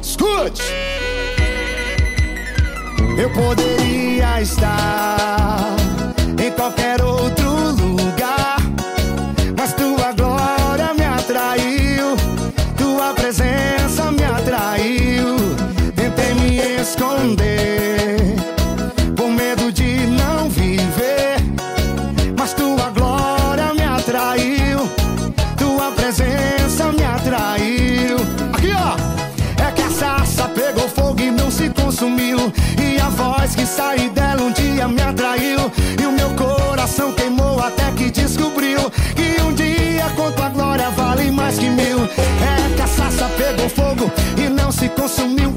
Escute! Eu poderia estar em qualquer outro lugar, mas tua glória me atraiu, tua presença me atraiu. Tentei me esconder por medo de não viver, mas tua glória me atraiu, tua presença me atraiu. Aqui ó, é que a sarça pegou fogo e não se consumiu, e a voz que saiu dela um dia me atraiu, e o meu coração queimou até que descobriu que um dia com tua glória vale mais que mil. É que a sarça pegou fogo e não se consumiu,